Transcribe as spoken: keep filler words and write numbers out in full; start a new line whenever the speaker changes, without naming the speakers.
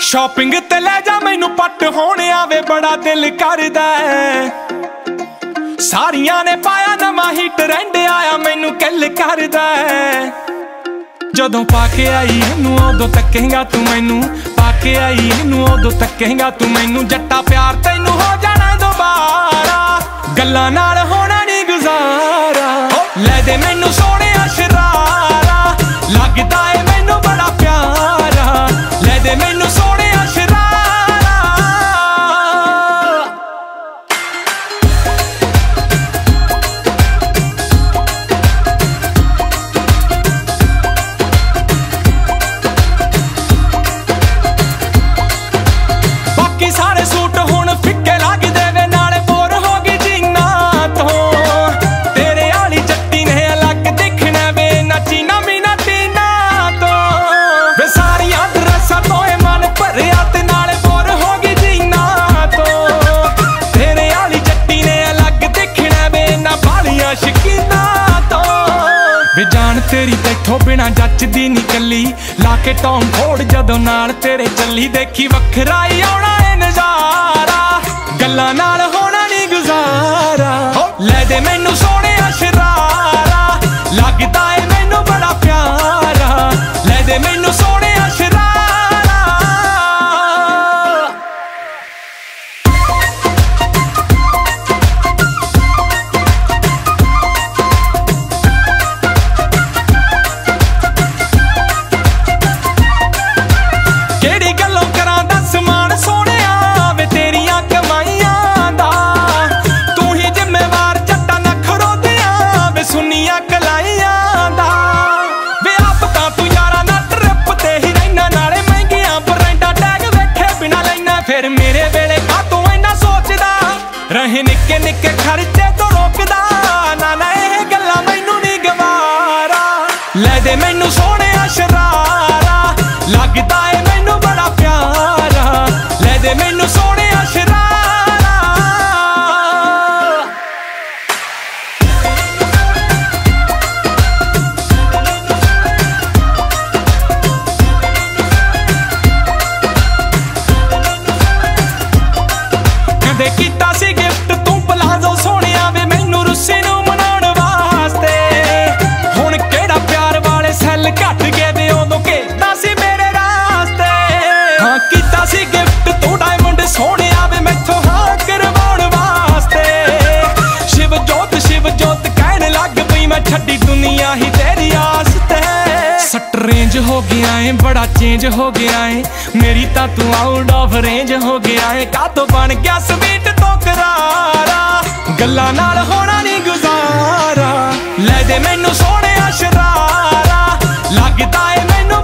Shopping ते ले जा मैनू पट होने आवे बड़ा दिल करदा है। सारियां ने पाया नवा ही ट्रेंड आया मैनू किल करदा है। जदों पाके आई इनू उदों तकेगा तू मैनू, पाके आई इनू उदों तकेगा तू मैनू। जट्टा प्यार तैनू हो जाना दोबारा, गल्लां नाल होना नहीं गुजारा। ले दे मैनू सोने शरारा, लगदा है मैनू बड़ा प्यारा। ले दे मैनू सोने तेरी तैथों बिना जचदी नी कली, लाके टॉम फोड़ जदों नाल तेरे चली। देखी वखरा ही आउणा है नजारा, गल्लां नाल होना नहीं गुजारा। ले दे मैनू सोने शरारा, लगदा है मैनू बड़ा प्यारा। ले दे मैनू सोने शरारा। फिर मेरे वेले का तू इन्ना सोचदा रहे, निक्के निक्के खर्चे तो रोकदा ना ना, ये गल्लां मैनू नहीं गवारा। ले दे मैनू सोने शरारा, लगदा है मैनू बड़ा प्यारा। ले दे मैनू सोने शरारा। दे कीता सी गिफ्ट तू पलाजो सोनिया वे मैनू रुस्सी नू मनाउण वास्ते। हुण केड़ा प्यार वाले सैल घट गए वे उदों केदा सी मेरे रास्ते। हाँ कीता सी गिफ्ट तू डायमंड सोनिया वे मैथों हाँ करवाउण वास्ते। शिव जोत शिव जोत कहण लग पई मैं छड्डी दुनिया ही तेरी आस ते। सट रेंज हो गया है, बड़ा चेंज हो गया है, मेरी ता तू आउट ऑफ रेंज हो गया है। का तो बन गया स्वीट तो करारा, गल्लां नाल होना नहीं गुजारा। ले दे मैनू सोने शरारा, लगदा है मैनू